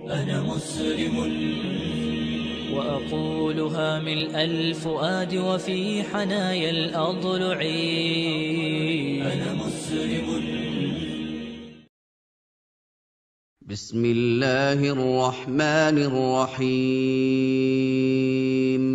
أنا مسلم وأقولها ملء الفؤاد وفي حنايا الأضلع. أنا مسلم. بسم الله الرحمن الرحيم.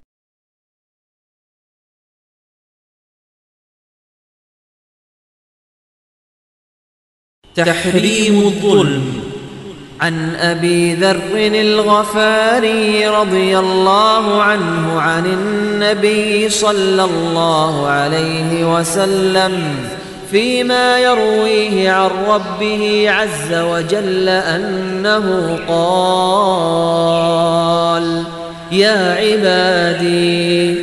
تحريم الظلم. عن أبي ذر الغفاري رضي الله عنه عن النبي صلى الله عليه وسلم فيما يرويه عن ربه عز وجل أنه قال: يا عبادي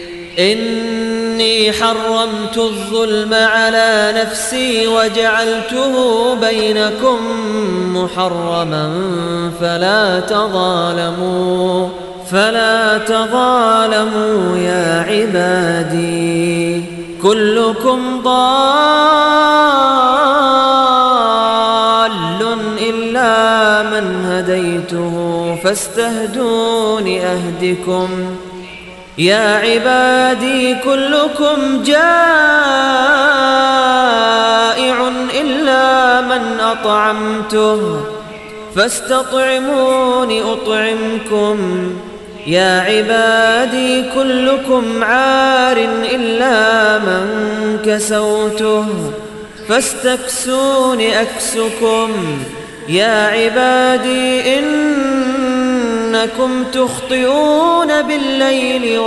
إني حرمت الظلم على نفسي وجعلته بينكم محرما فلا تظالموا يا عبادي. كلكم ضال إلا من هديته فاستهدون أهدكم. يا عبادي كلكم جائع إلا من أطعمته فاستطعمون أطعمكم. يا عبادي كلكم عار إلا من كسوته فاستكسون أكسكم. يا عبادي إنكم تخطئون بالليل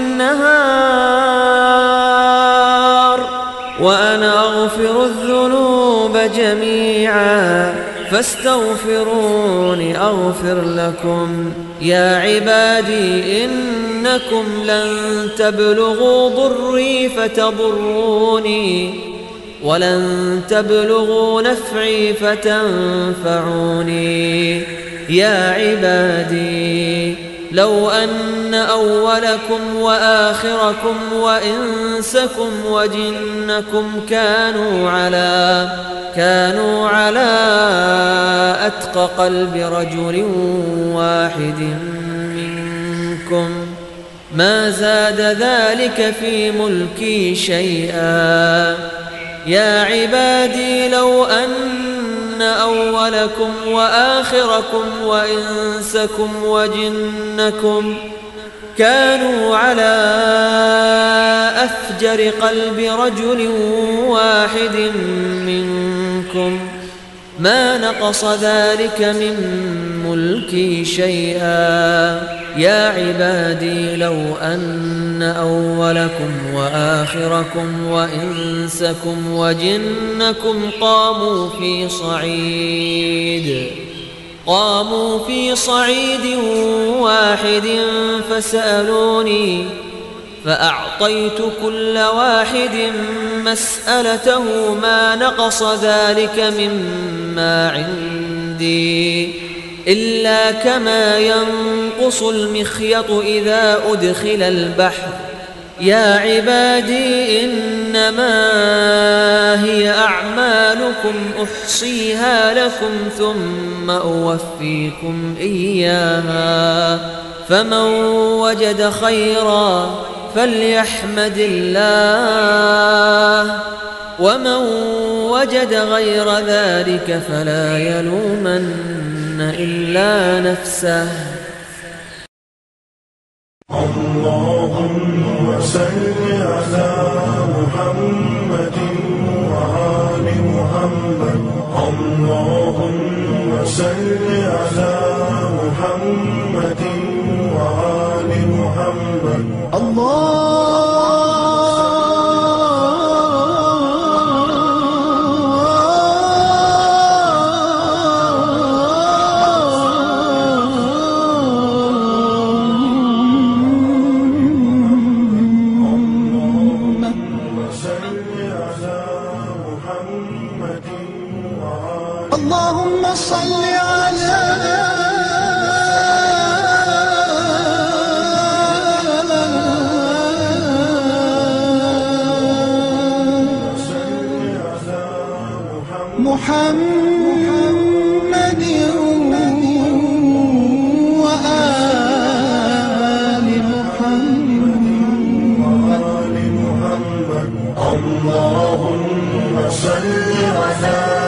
والنهار وأنا أغفر الذنوب جميعا فاستغفروني أغفر لكم. يا عبادي إنكم لن تبلغوا ضري فتضروني ولن تبلغوا نفعي فتنفعوني. يا عبادي لو أن أولكم وآخركم وإنسكم وجنكم كانوا على أتقى قلب رجل واحد منكم ما زاد ذلك في ملكي شيئا. يا عبادي لو أن أولكم وآخركم وإنسكم وجنكم كانوا على أفجر قلب رجل واحد منكم ما نقص ذلك من ملكي شيئا. يا عبادي لو أن أولكم وآخركم وإنسكم وجنكم قاموا في صعيد واحد فسألوني فأعطيت كل واحد مسألته ما نقص ذلك مما عندي إلا كما ينقص المخيط إذا أدخل البحر. يا عبادي إنما هي أعمالكم أحصيها لكم ثم أوفيكم إياها. فمن وجد خيرا فليحمد الله ومن وجد غير ذلك فلا يلومن إلا نفسه. اللهم صل على محمد وآل محمد. اللهم صل على محمد وآل محمد. اللهم صل على محمد اللهم صل على